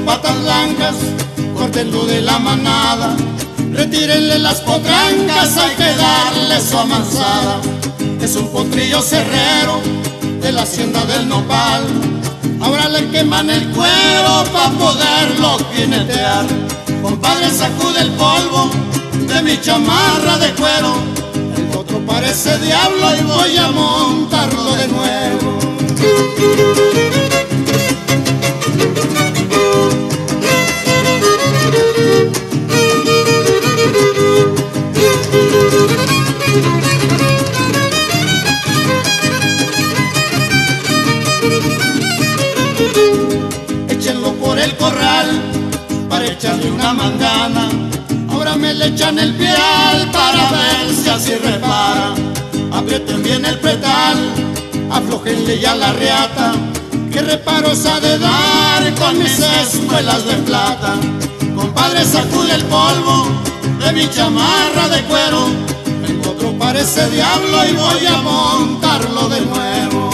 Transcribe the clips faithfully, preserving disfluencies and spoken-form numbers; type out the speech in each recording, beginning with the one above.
batas blancas, córtenlo de la manada, retírenle las potrancas, hay que darle su amansada. Es un potrillo cerrero de la hacienda del Nopal, ahora le queman el cuero pa' poderlo jinetear. Compadre, sacude el polvo de mi chamarra de cuero, el potro parece diablo y voy a montarlo de nuevo. Échenlo por el corral para echarle una mangana, ahora me le echan el pial para ver si así repara. Aprieten bien el pretal, aflójenle ya la reata, que reparos ha de dar con mis espuelas de plata. Compadre, sacude el polvo de mi chamarra de cuero, el potro parece diablo y voy a montarlo de nuevo.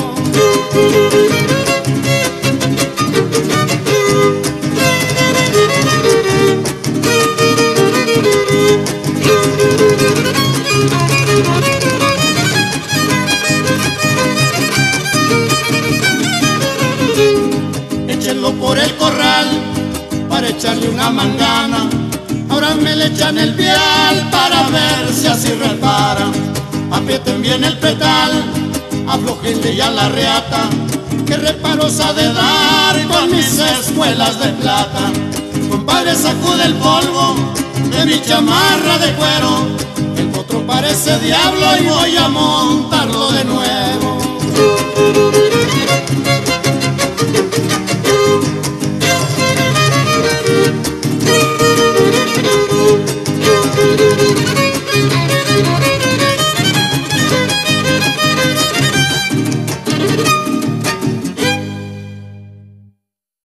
Échenlo por el corral para echarle una mangana, ahora me le echan el pial para ver si así repara. Aprieten bien el petal, aflójenle ya la reata, que reparos ha de dar con mis espuelas de plata. Compadre, sacude el polvo de mi chamarra de cuero, el potro parece diablo y voy a montarlo de nuevo.